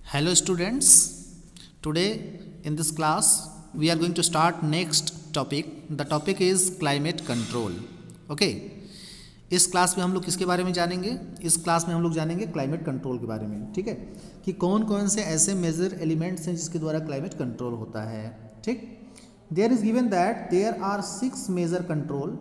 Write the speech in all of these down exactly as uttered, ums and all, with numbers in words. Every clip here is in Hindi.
Hello students, today in this class we are going to start next topic. The topic is climate control. Okay, इस क्लास में हम लोग किसके बारे में जानेंगे? इस क्लास में हम लोग जानेंगे क्लाइमेट कंट्रोल के बारे में. ठीक है, कि कौन कौन से ऐसे मेजर एलिमेंट्स हैं जिसके द्वारा क्लाइमेट कंट्रोल होता है. ठीक, there is given that there are six major control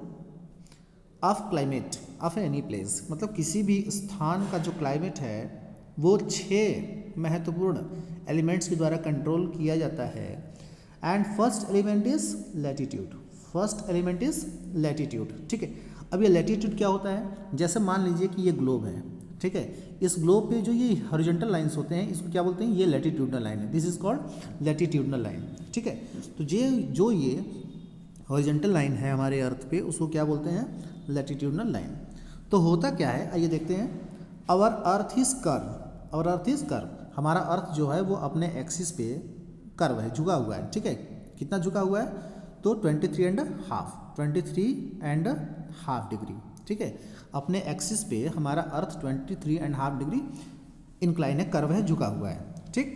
of climate of any place. मतलब किसी भी स्थान का जो क्लाइमेट है वो छः महत्वपूर्ण एलिमेंट्स के द्वारा कंट्रोल किया जाता है. And first element is latitude. First element is latitude. ठीक है, अब ये लैटिट्यूड क्या होता है? जैसे मान लीजिए कि ये ग्लोब है. ठीक है, इस ग्लोब पे जो ये हॉरिजॉन्टल लाइंस होते हैं इसको क्या बोलते हैं? ये लैटिट्यूडनल लाइन है. This is called latitudinal line. ठीक है, तो ये जो ये हॉरिजॉन्टल लाइन है हमारे अर्थ पे उसको क्या बोलते हैं? Latitudinal line. तो होता क्या है आइए देखते हैं. Our earth is curve. Our earth is curve. हमारा अर्थ जो है वो अपने एक्सिस पे कर्व है, झुका हुआ है. ठीक है, कितना झुका हुआ है? तो twenty three and half twenty three and half degree. ठीक है, अपने एक्सिस पे हमारा earth twenty three and half degree incline है, कर्व है, झुका हुआ है. ठीक,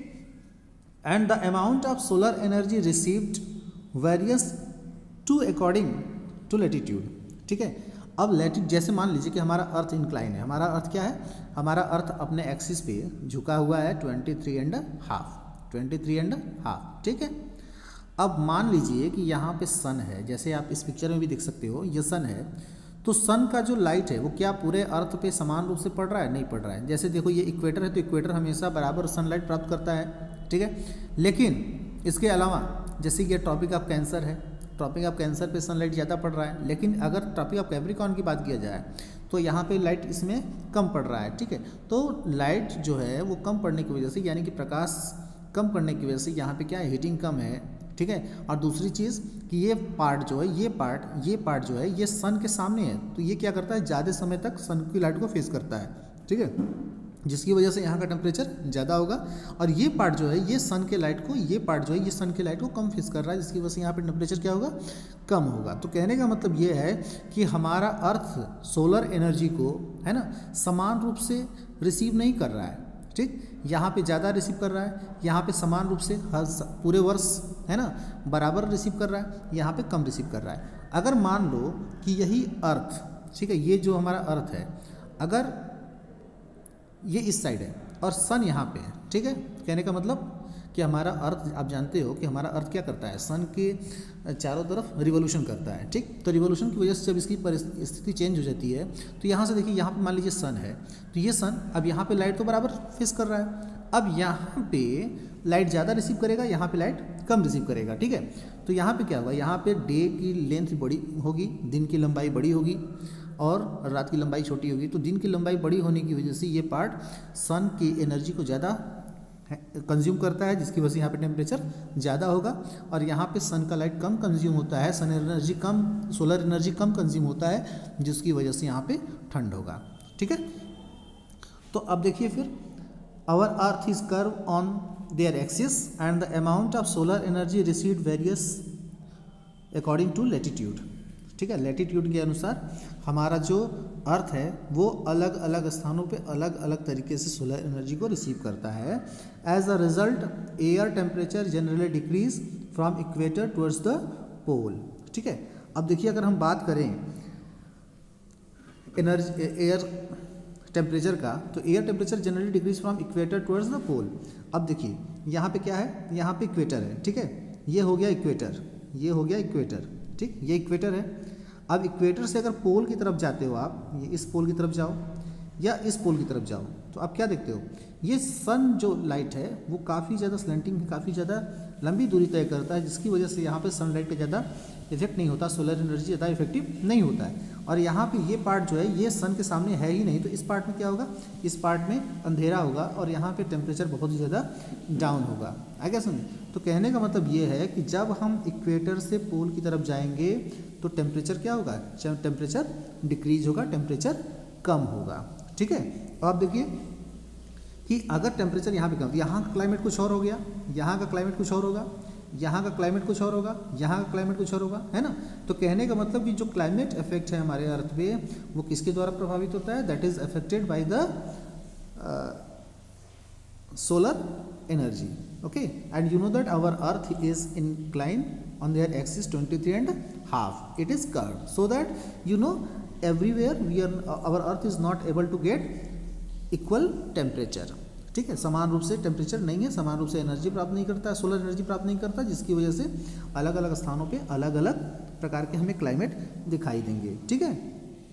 and the amount of solar energy received varies to according to latitude. ठीक है, अब लैटिट्यूड जैसे मान लीजिए कि हमारा अर्थ इंक्लाइन है. हमारा अर्थ क्या है? हमारा अर्थ अपने एक्सिस पे झुका हुआ है twenty three and half twenty three and half. ठीक है, अब मान लीजिए कि यहाँ पे सन है, जैसे आप इस पिक्चर में भी देख सकते हो ये सन है. तो सन का जो लाइट है वो क्या पूरे अर्थ पे समान रूप से पड़ रहा है? नहीं पड़ रहा है. जैसे देखो ये इक्वेटर है तो इक्वेटर हमेशा बराबर सनलाइट प्राप्त करता है. ठीक है, लेकिन इसके अलावा जैसे ये टॉपिक ऑफ कैंसर है, टॉपिक ऑफ कैंसर पे सनलाइट ज़्यादा पड़ रहा है. लेकिन अगर टॉपिक ऑफ कैप्रिकॉर्न की बात किया जाए तो यहाँ पे लाइट इसमें कम पड़ रहा है. ठीक है, तो लाइट जो है वो कम पड़ने की वजह से, यानी कि प्रकाश कम पड़ने की वजह से यहाँ पे क्या है? हीटिंग कम है. ठीक है, और दूसरी चीज़ कि ये पार्ट जो है ये पार्ट ये पार्ट जो है ये सन के सामने है, तो ये क्या करता है? ज़्यादा समय तक सन की लाइट को फेस करता है. ठीक है, जिसकी वजह से यहाँ का टेम्परेचर ज़्यादा होगा. और ये पार्ट जो है ये सन के लाइट को ये पार्ट जो है ये सन के लाइट को कम फेस कर रहा है, जिसकी वजह से यहाँ पे टेम्परेचर क्या होगा? कम होगा. तो कहने का मतलब ये है कि हमारा अर्थ सोलर एनर्जी को है ना समान रूप से रिसीव नहीं कर रहा है. ठीक, यहाँ पे ज़्यादा रिसीव कर रहा है, यहाँ पे समान रूप से हर पूरे वर्ष है ना बराबर रिसीव कर रहा है, यहाँ पे कम रिसीव कर रहा है. अगर मान लो कि यही अर्थ, ठीक है, ये जो हमारा अर्थ है अगर ये इस साइड है और सन यहाँ पे है. ठीक है, कहने का मतलब कि हमारा अर्थ, आप जानते हो कि हमारा अर्थ क्या करता है? सन के चारों तरफ रिवोल्यूशन करता है. ठीक, तो रिवोल्यूशन की वजह से जब इसकी परिस्थिति चेंज हो जाती है तो यहाँ से देखिए यहाँ पे मान लीजिए सन है, तो ये सन अब यहाँ पे लाइट तो बराबर फेस कर रहा है. अब यहाँ पे लाइट ज़्यादा रिसीव करेगा, यहाँ पे लाइट कम रिसीव करेगा. ठीक है, तो यहाँ पे क्या होगा? यहाँ पे डे की लेंथ बड़ी होगी, दिन की लंबाई बड़ी होगी और रात की लंबाई छोटी होगी. तो दिन की लंबाई बड़ी होने की वजह से ये पार्ट सन की एनर्जी को ज़्यादा कंज्यूम करता है, जिसकी वजह से यहाँ पे टेम्परेचर ज़्यादा होगा. और यहाँ पे सन का लाइट कम कंज्यूम होता है, सन एनर्जी कम, सोलर एनर्जी कम कंज्यूम होता है, जिसकी वजह से यहाँ पे ठंड होगा. ठीक है, तो अब देखिए फिर our earth is curve on their axis and the amount of solar energy received varies according to latitude. ठीक है, लैटिट्यूड के अनुसार हमारा जो अर्थ है वो अलग अलग स्थानों पे अलग अलग तरीके से सोलर एनर्जी को रिसीव करता है. As a result air temperature generally decrease from equator towards the pole. ठीक है, अब देखिए अगर हम बात करें एनर्जी एयर टेम्परेचर का, तो air temperature generally decrease from equator towards the pole. अब देखिए यहाँ पे क्या है? यहाँ पे इक्वेटर है. ठीक है, ये हो गया इक्वेटर, ये हो गया इक्वेटर. ठीक, ये इक्वेटर है. अब इक्वेटर से अगर पोल की तरफ जाते हो आप, ये इस पोल की तरफ जाओ या इस पोल की तरफ जाओ, तो आप क्या देखते हो? ये सन जो लाइट है वो काफ़ी ज़्यादा स्लैंटिंग, काफ़ी ज़्यादा लंबी दूरी तय करता है, जिसकी वजह से यहाँ पे सनलाइट का ज़्यादा इफेक्ट नहीं होता, सोलर एनर्जी ज़्यादा इफेक्टिव नहीं होता है. और यहाँ पे ये पार्ट जो है ये सन के सामने है ही नहीं, तो इस पार्ट में क्या होगा? इस पार्ट में अंधेरा होगा और यहाँ पे टेम्परेचर बहुत ही ज़्यादा डाउन होगा. आगे समझे? तो कहने का मतलब ये है कि जब हम इक्वेटर से पोल की तरफ जाएंगे तो टेम्परेचर क्या होगा? टेम्परेचर डिक्रीज होगा, टेम्परेचर कम होगा. ठीक है, अब आप देखिए कि अगर टेम्परेचर यहाँ पे कम, यहाँ का क्लाइमेट कुछ और हो गया, यहाँ का क्लाइमेट कुछ और होगा, यहाँ का क्लाइमेट कुछ और होगा, यहाँ का क्लाइमेट कुछ और होगा, है ना. तो कहने का मतलब कि जो क्लाइमेट इफेक्ट है हमारे अर्थ पे वो किसके द्वारा प्रभावित होता है? That is affected by the solar energy. Okay, and you know that our earth is inclined on their axis twenty-three and half. It is curved, so that you know everywhere we are our earth is not able to get equal temperature. ठीक है, समान रूप से टेम्परेचर नहीं है, समान रूप से एनर्जी प्राप्त नहीं करता है, सोलर एनर्जी प्राप्त नहीं करता, जिसकी वजह से अलग अलग स्थानों पे अलग अलग प्रकार के हमें क्लाइमेट दिखाई देंगे. ठीक है,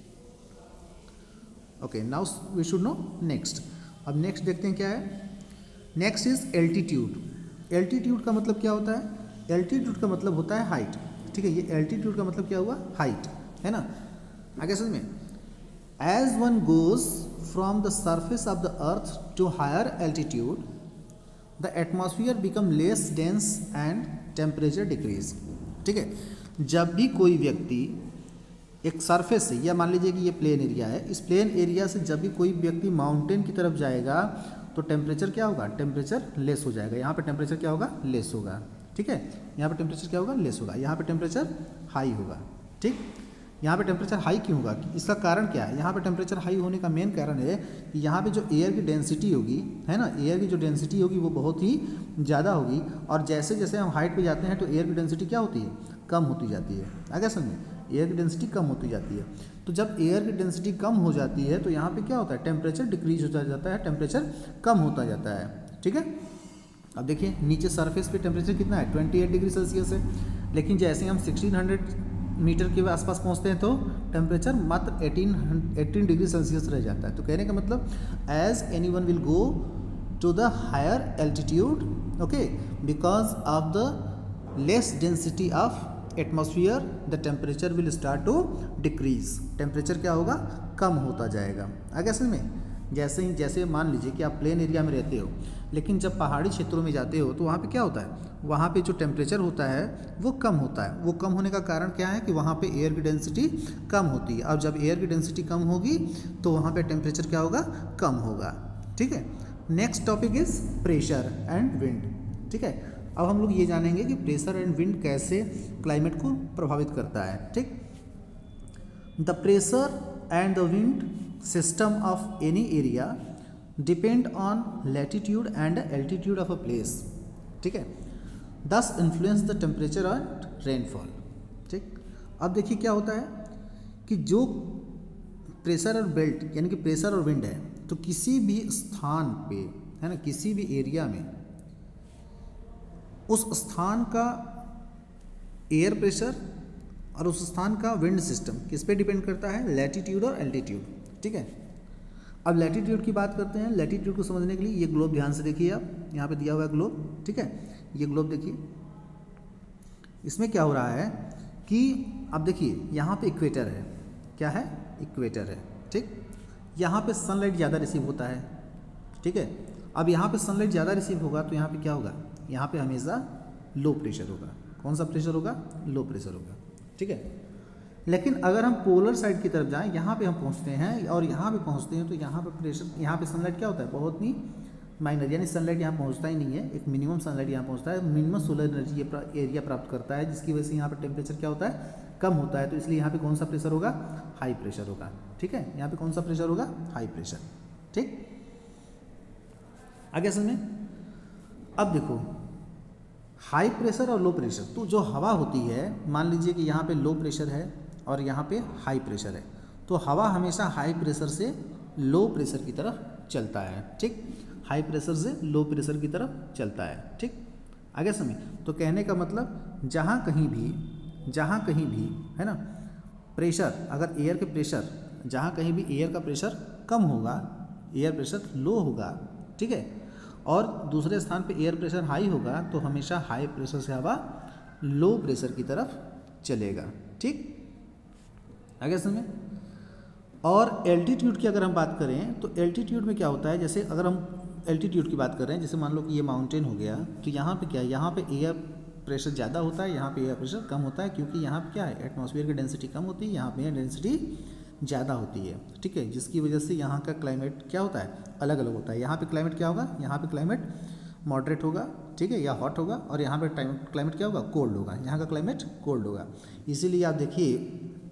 okay, now we should know next. अब नेक्स्ट देखते हैं क्या है. Next is altitude. एल्टीट्यूड का मतलब क्या होता है? एल्टीट्यूड का मतलब होता है हाइट. ठीक है, ये एल्टीट्यूड का मतलब क्या हुआ? हाइट, है ना. आगे समझ में. As one goes from the surface of the earth to higher altitude the atmosphere become less dense and temperature decrease. ठीक है, जब भी कोई व्यक्ति एक सरफेस से, या मान लीजिए कि ये प्लेन एरिया है, इस प्लेन एरिया से जब भी कोई व्यक्ति माउंटेन की तरफ जाएगा तो टेम्परेचर क्या होगा? टेम्परेचर लेस हो जाएगा. यहाँ पे टेम्परेचर क्या होगा? लेस होगा. ठीक है, यहाँ पे टेम्परेचर क्या होगा? लेस होगा. यहाँ पे टेम्परेचर हाई होगा. ठीक, यहाँ पे टेम्परेचर हाई क्यों होगा? इसका कारण क्या है? यहाँ पे टेम्परेचर हाई होने का मेन कारण है कि यहाँ पे जो एयर की डेंसिटी होगी, है ना, एयर की जो डेंसिटी होगी वो बहुत ही ज़्यादा होगी. और जैसे जैसे हम हाइट पे जाते हैं तो एयर की डेंसिटी क्या होती है? कम होती जाती है. आगे समझिए, एयर की डेंसिटी कम होती जाती है. तो जब एयर की डेंसिटी कम हो जाती है तो यहाँ पे क्या होता है? टेम्परेचर डिक्रीज होता जाता है, टेम्परेचर कम होता जाता है. ठीक है, अब देखिए नीचे सरफेस पे टेम्परेचर कितना है? अट्ठाईस डिग्री सेल्सियस है. लेकिन जैसे हम सोलह सौ मीटर के आसपास पहुँचते हैं तो टेम्परेचर मात्र अठारह अठारह डिग्री सेल्सियस रह जाता है. तो कहने का मतलब as any one will go to the higher altitude, okay, because of the less density of atmosphere the temperature will start to decrease. टेम्परेचर क्या होगा? कम होता जाएगा. आगे समझ में. जैसे ही जैसे मान लीजिए कि आप प्लेन एरिया में रहते हो, लेकिन जब पहाड़ी क्षेत्रों में जाते हो तो वहाँ पे क्या होता है? वहाँ पे जो टेम्परेचर होता है वो कम होता है. वो कम होने का कारण क्या है? कि वहाँ पे एयर की डेंसिटी कम होती है. और जब एयर की डेंसिटी कम होगी तो वहाँ पे टेम्परेचर क्या होगा? कम होगा. ठीक है, next topic is pressure and wind. ठीक है, अब हम लोग ये जानेंगे कि प्रेशर एंड विंड कैसे क्लाइमेट को प्रभावित करता है. ठीक, the pressure and the wind system of any area depend on latitude and altitude of a place. ठीक है, thus influence the temperature and rainfall. ठीक, अब देखिए क्या होता है कि जो प्रेशर और बेल्ट यानी कि प्रेशर और विंड है, तो किसी भी स्थान पे, है ना, किसी भी एरिया में उस स्थान का एयर प्रेशर और उस स्थान का विंड सिस्टम किस पे डिपेंड करता है? लैटिट्यूड और एल्टीट्यूड. ठीक है, अब लैटिट्यूड की बात करते हैं. लैटिट्यूड को समझने के लिए ये ग्लोब ध्यान से देखिए. आप यहाँ पे दिया हुआ है ग्लोब. ठीक है, ये ग्लोब देखिए. इसमें क्या हो रहा है कि अब देखिए यहाँ पे इक्वेटर है. क्या है? इक्वेटर है. ठीक, यहाँ पे सनलाइट ज़्यादा रिसीव होता है. ठीक है, अब यहाँ पे सनलाइट ज़्यादा रिसीव होगा तो यहाँ पे क्या होगा? यहाँ पे हमेशा लो प्रेशर होगा. कौन सा प्रेशर होगा? लो प्रेशर होगा. ठीक है, लेकिन अगर हम पोलर साइड की तरफ जाएं, यहाँ पे हम पहुँचते हैं और यहाँ पे पहुँचते हैं तो यहाँ पे प्रेशर, यहाँ पे सनलाइट क्या होता है? बहुत ही माइनर, यानी सनलाइट यहाँ पहुँचता ही नहीं है. एक मिनिमम सनलाइट यहाँ पहुँचता है, मिनिमम सोलर एनर्जी ये एरिया प्राप्त करता है, जिसकी वजह से यहाँ पे टेम्परेचर क्या होता है? कम होता है. तो इसलिए यहाँ पे कौन सा प्रेशर होगा? हाई प्रेशर होगा. ठीक है, यहाँ पे कौन सा प्रेशर होगा? High pressure. ठीक, आगे समझ में. अब देखो, हाई प्रेशर और लो प्रेशर, तो जो हवा होती है, मान लीजिए कि यहाँ पे लो प्रेशर है और यहाँ पे हाई प्रेशर है, तो हवा हमेशा हाई प्रेशर से लो प्रेशर की तरफ चलता है. ठीक, हाई प्रेशर से लो प्रेशर की तरफ चलता है. ठीक, आगे समझ. तो कहने का मतलब जहाँ कहीं भी जहाँ कहीं भी है ना प्रेशर, अगर एयर के प्रेशर, जहाँ कहीं भी एयर का प्रेशर कम होगा, एयर प्रेशर लो होगा, ठीक है, और दूसरे स्थान पे एयर प्रेशर हाई होगा, तो हमेशा हाई प्रेशर से हवा लो प्रेशर की तरफ चलेगा. ठीक, आगे समझे. और एल्टीट्यूड की अगर हम बात करें तो एल्टीट्यूड में क्या होता है? जैसे अगर हम एल्टीट्यूड की बात कर रहे हैं, जैसे मान लो कि ये माउंटेन हो गया, तो यहाँ पे क्या है? यहाँ पे एयर प्रेशर ज़्यादा होता है, यहाँ पे एयर प्रेशर कम होता है, क्योंकि यहाँ पे क्या है? एटमॉस्फेयर की डेंसिटी कम होती है, यहाँ पे डेंसिटी ज़्यादा होती है. ठीक है, जिसकी वजह से यहाँ का क्लाइमेट क्या होता है? अलग अलग होता है. यहाँ पे क्लाइमेट क्या होगा? यहाँ पे क्लाइमेट मॉडरेट होगा, ठीक है, या हॉट होगा, और यहाँ पे क्लाइमेट क्या होगा? कोल्ड होगा. यहाँ का क्लाइमेट कोल्ड होगा. इसीलिए आप देखिए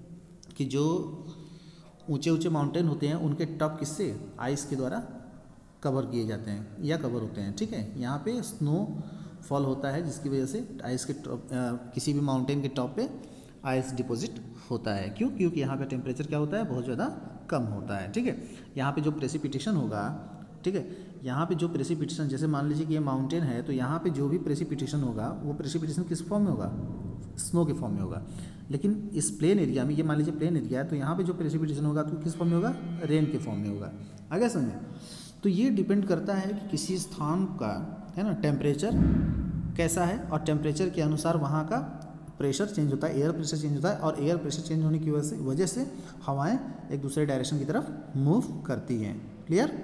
कि जो ऊंचे ऊंचे माउंटेन होते हैं उनके टॉप किससे? आइस के द्वारा कवर किए जाते हैं या कवर होते हैं, ठीक है। यहाँ पे स्नो फॉल होता है जिसकी वजह से आइस के टॉप, किसी भी माउंटेन के टॉप पे आइस डिपॉजिट होता है। क्यों? क्योंकि यहाँ पे टेम्परेचर क्या होता है, बहुत ज़्यादा कम होता है, ठीक है। यहाँ पे जो प्रेसिपिटेशन होगा, ठीक है, यहाँ पे जो प्रेसिपिटेशन, जैसे मान लीजिए कि ये माउंटेन है, तो यहाँ पे जो भी प्रेसिपिटेशन होगा वो प्रेसिपिटेशन किस फॉर्म में होगा, स्नो के फॉर्म में होगा। लेकिन इस प्लेन एरिया में, ये मान लीजिए प्लेन एरिया है, तो यहाँ पे जो प्रेसिपिटेशन होगा तो किस फॉर्म में होगा, रेन के फॉर्म में होगा। आगे समझे? तो ये डिपेंड करता है कि किसी स्थान का, है ना, टेम्परेचर कैसा है, और टेम्परेचर के अनुसार वहाँ का प्रेशर चेंज होता है, एयर प्रेशर चेंज होता है, और एयर प्रेशर चेंज होने की वजह से वजह से हवाएं एक दूसरे डायरेक्शन की तरफ मूव करती हैं। Clear?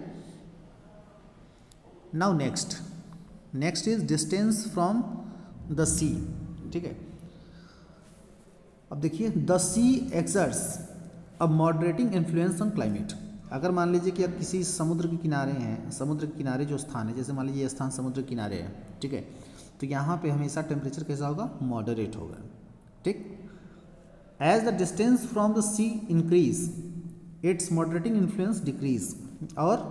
Now next next is distance from the sea, ठीक है। अब देखिए, the sea exerts a moderating influence on climate. अगर मान लीजिए कि आप किसी समुद्र के किनारे हैं, समुद्र के किनारे जो स्थान है, जैसे मान लीजिए ये स्थान समुद्र के किनारे है, ठीक है, तो यहाँ पे हमेशा टेम्परेचर कैसा होगा, मॉडरेट होगा, ठीक। As the distance from the sea increase its moderating influence decrease. और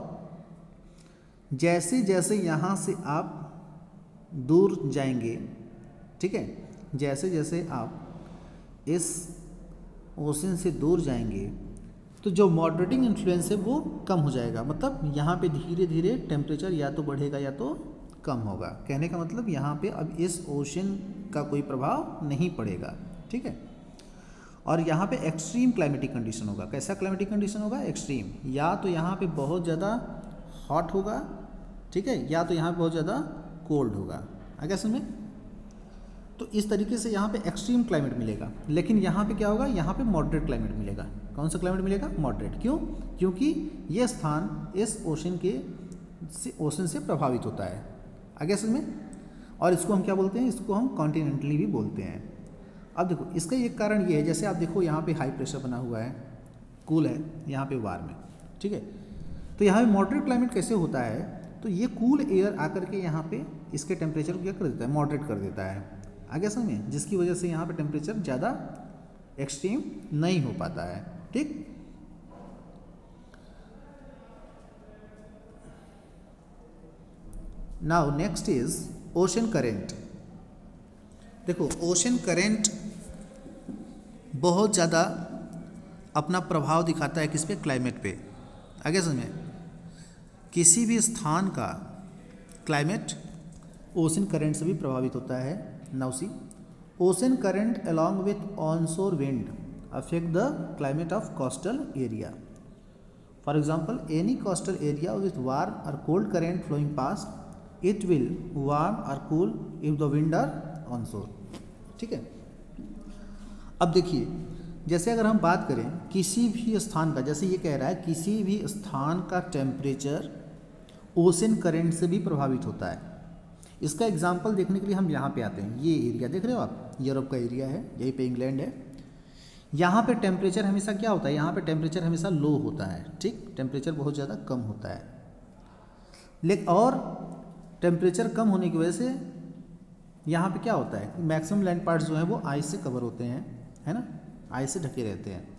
जैसे जैसे यहाँ से आप दूर जाएंगे, ठीक है, जैसे जैसे आप इस ओशन से दूर जाएंगे तो जो मॉडरेटिंग इन्फ्लुएंस है वो कम हो जाएगा। मतलब यहाँ पे धीरे धीरे टेम्परेचर या तो बढ़ेगा या तो कम होगा। कहने का मतलब यहाँ पे अब इस ओशन का कोई प्रभाव नहीं पड़ेगा, ठीक है। और यहाँ पे एक्सट्रीम क्लाइमेटिक कंडीशन होगा। कैसा क्लाइमेटिक कंडीशन होगा? एक्सट्रीम। या तो यहाँ पे बहुत ज़्यादा हॉट होगा, ठीक है, या तो यहाँ पे बहुत ज़्यादा कोल्ड होगा। आगे समझ? तो इस तरीके से यहाँ पे एक्सट्रीम क्लाइमेट मिलेगा। लेकिन यहाँ पे क्या होगा? यहाँ पे मॉडरेट क्लाइमेट मिलेगा। कौन सा क्लाइमेट मिलेगा? मॉडरेट। क्यों? क्योंकि ये स्थान इस ओशन के से ओशन से प्रभावित होता है। आगे समझ में? और इसको हम क्या बोलते हैं? इसको हम कॉन्टिनेंटली भी बोलते हैं। अब देखो, इसका एक कारण ये है, जैसे आप देखो यहाँ पे हाई प्रेशर बना हुआ है, कूल है, यहाँ पे वार्म है, ठीक है। तो यहाँ पे मॉडरेट क्लाइमेट कैसे होता है? तो ये कूल एयर आकर के यहाँ पे इसके टेम्परेचर को क्या कर देता है? मॉडरेट कर देता है। आगे समझ? जिसकी वजह से यहाँ पे टेम्परेचर ज़्यादा एक्सट्रीम नहीं हो पाता है, ठीक। Now next is ocean current. देखो, ओशन करेंट बहुत ज़्यादा अपना प्रभाव दिखाता है किस पे? क्लाइमेट पे। आगे समझे? किसी भी स्थान का क्लाइमेट ओशन करंट से भी प्रभावित होता है। Now see, ocean current along with onshore wind affect the climate of coastal area. For example, any coastal area with warm or cold current flowing past, it will warm or cool if the wind are onshore. ठीक है। अब देखिए, जैसे अगर हम बात करें किसी भी स्थान का, जैसे ये कह रहा है किसी भी स्थान का टेम्परेचर ओशन करंट से भी प्रभावित होता है। इसका एग्जाम्पल देखने के लिए हम यहाँ पे आते हैं। ये एरिया देख रहे हो आप, यूरोप का एरिया है, यहीं पे इंग्लैंड है। यहाँ पे टेम्परेचर हमेशा क्या होता है? यहाँ पे टेम्परेचर हमेशा लो होता है, ठीक, टेम्परेचर बहुत ज़्यादा कम होता है। लेकिन और टेम्परेचर कम होने की वजह से यहाँ पे क्या होता है? मैक्सिमम लैंड पार्ट्स जो हैं वो आइस से कवर होते हैं, है ना, आइस से ढके रहते हैं।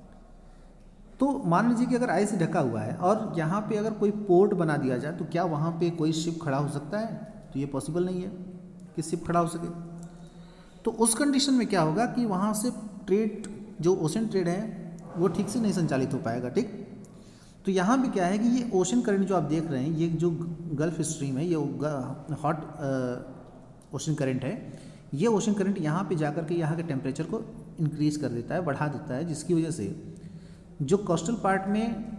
तो मान लीजिए कि अगर आइस से ढका हुआ है और यहाँ पे अगर कोई पोर्ट बना दिया जाए, तो क्या वहाँ पे कोई शिप खड़ा हो सकता है? तो ये पॉसिबल नहीं है कि शिप खड़ा हो सके। तो उस कंडीशन में क्या होगा कि वहाँ से ट्रेड, जो ओशन ट्रेड है, वो ठीक से नहीं संचालित हो पाएगा, ठीक। तो यहाँ पे क्या है कि ये ओशन करंट जो आप देख रहे हैं, ये जो गल्फ स्ट्रीम है, ये हॉट ओशन करंट है, ये ओशन करंट यहाँ पे जाकर के यहाँ के टेम्परेचर को इंक्रीज कर देता है, बढ़ा देता है, जिसकी वजह से जो कोस्टल पार्ट में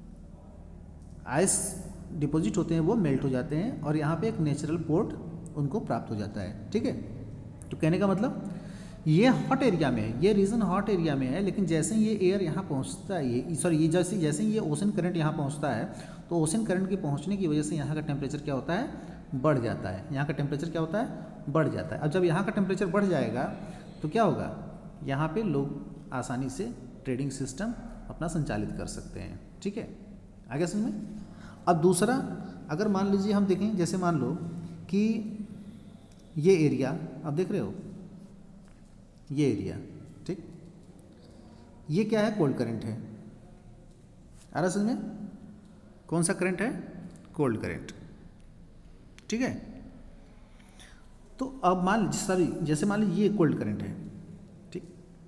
आइस डिपॉजिट होते हैं वो मेल्ट हो जाते हैं और यहाँ पे एक नेचुरल पोर्ट उनको प्राप्त हो जाता है, ठीक है। तो कहने का मतलब ये हॉट एरिया में है, ये रीजन हॉट एरिया में है, लेकिन जैसे ही ये एयर यहाँ पहुँचता है, ये सॉरी ये जैसे जैसे ही ये ओशन करंट यहाँ पहुँचता है, तो ओशन करंट के पहुँचने की वजह से यहाँ का टेम्परेचर क्या होता है? बढ़ जाता है। यहाँ का टेम्परेचर क्या होता है? बढ़ जाता है। अब जब यहाँ का टेम्परेचर बढ़ जाएगा तो क्या होगा? यहाँ पे लोग आसानी से ट्रेडिंग सिस्टम अपना संचालित कर सकते हैं, ठीक है। आगे समझ में? अब दूसरा, अगर मान लीजिए हम देखें, जैसे मान लो कि ये एरिया आप देख रहे हो, ये एरिया, ठीक, ये क्या है? कोल्ड करंट है। आ रहा समझ में? कौन सा करंट है? Cold current. ठीक है, तो अब मान सॉरी जैसे मान लीजिए ये कोल्ड करेंट है, ठीक,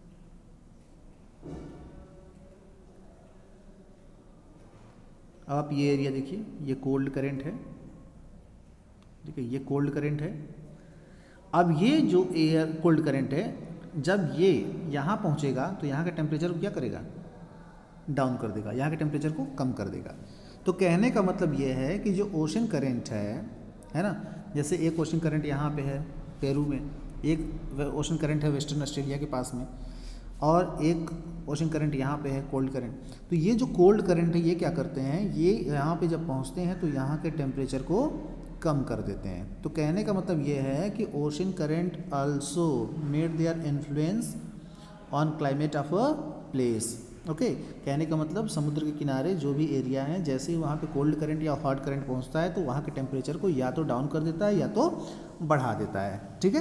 अब आप ये एरिया देखिए, ये कोल्ड करेंट है, ठीक है, ये कोल्ड करेंट है। अब ये जो एयर कोल्ड करेंट है जब ये यहाँ पहुँचेगा तो यहाँ का टेम्परेचर को क्या करेगा, डाउन कर देगा, यहाँ के टेम्परेचर को कम कर देगा। तो कहने का मतलब ये है कि जो ओशन करंट है है ना, जैसे एक ओशन करंट यहाँ पे है पेरू में, एक ओशन करंट है वेस्टर्न ऑस्ट्रेलिया के पास में, और एक ओशन करंट यहाँ पे है कोल्ड करंट। तो ये जो कोल्ड करंट है ये क्या करते हैं, ये यहाँ पे जब पहुँचते हैं तो यहाँ के टेम्परेचर को कम कर देते हैं। तो कहने का मतलब ये है कि ocean current also made their influence on climate of a place. Okay, कहने का मतलब समुद्र के किनारे जो भी एरिया है, जैसे ही वहाँ पे कोल्ड करंट या हॉट करंट पहुँचता है तो वहाँ के टेम्परेचर को या तो डाउन कर देता है या तो बढ़ा देता है। ठीक है,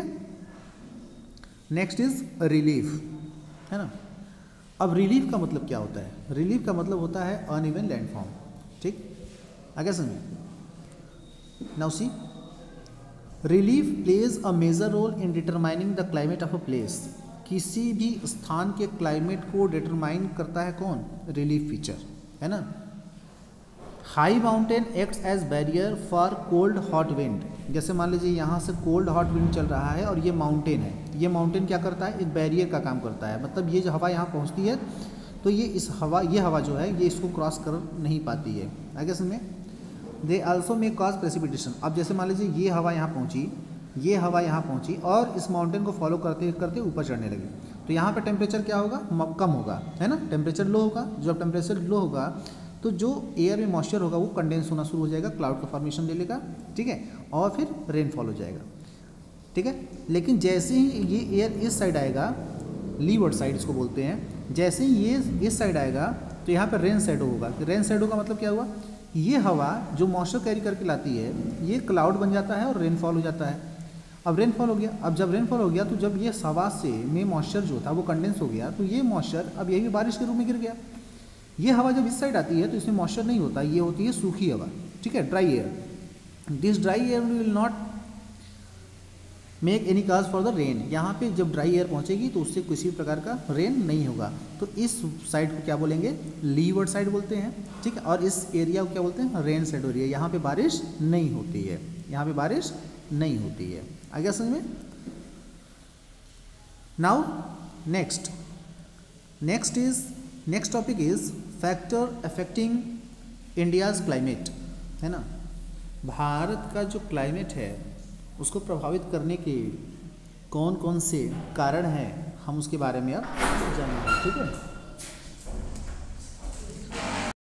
नेक्स्ट इज रिलीफ, है ना। अब रिलीफ का मतलब क्या होता है, रिलीफ का मतलब होता है अनइवन लैंडफॉर्म। ठीक, आगे समझिए। Now see, relief plays a major role in determining the climate of a place. किसी भी स्थान के क्लाइमेट को डिटरमाइन करता है कौन, रिलीफ फीचर, है ना। High mountain acts as barrier for cold hot wind. जैसे मान लीजिए यहाँ से कोल्ड हॉट विंड चल रहा है और ये माउंटेन है, ये माउंटेन क्या करता है, एक बैरियर का काम करता है। मतलब ये जो हवा यहाँ पहुँचती है तो ये इस हवा ये हवा जो है ये इसको क्रॉस कर नहीं पाती है। आगे समझ में। They also may cause precipitation. अब जैसे मान लीजिए ये हवा यहाँ पहुँची, ये हवा यहाँ पहुँची और इस माउंटेन को फॉलो करते करते ऊपर चढ़ने लगी, तो यहाँ पे टेम्परेचर क्या होगा, कम होगा, है ना, टेम्परेचर लो होगा। जब टेम्परेचर लो होगा तो जो एयर में मॉइस्चर होगा वो कंडेंस होना शुरू हो जाएगा, क्लाउड का फॉर्मेशन ले लेगा, ठीक है, और फिर रेनफॉल हो जाएगा। ठीक है, लेकिन जैसे ही ये एयर इस साइड आएगा, लीवर्ड साइड इसको बोलते हैं, जैसे ही ये इस साइड आएगा तो यहाँ पर रेन शैडो होगा। रेन शैडो का मतलब क्या हुआ, ये हवा जो मॉइस्चर कैरी करके लाती है ये क्लाउड बन जाता है और रेनफॉल हो जाता है। अब रेनफॉल हो गया, अब जब रेनफॉल हो गया तो जब ये हवा से में मॉइस्चर जो था वो कंडेंस हो गया, तो ये मॉइस्चर अब यही बारिश के रूप में गिर गया। ये हवा जब इस साइड आती है तो इसमें मॉइस्चर नहीं होता, ये होती है सूखी हवा, ठीक है, dry air. This dry air will not make any cause for the rain. यहाँ पे जब ड्राई एयर पहुँचेगी तो उससे किसी प्रकार का रेन नहीं होगा। तो इस साइड को क्या बोलेंगे, लीवर्ड साइड बोलते हैं, ठीक है, और इस एरिया को क्या बोलते हैं, रेन साइड एरिया। यहाँ पे बारिश नहीं होती है, यहाँ पे बारिश नहीं होती है। आ गया समझ में। Now next next is next topic is factor affecting India's climate, है ना। भारत का जो क्लाइमेट है उसको प्रभावित करने के कौन कौन से कारण हैं हम उसके बारे में अब जानेंगे, ठीक है।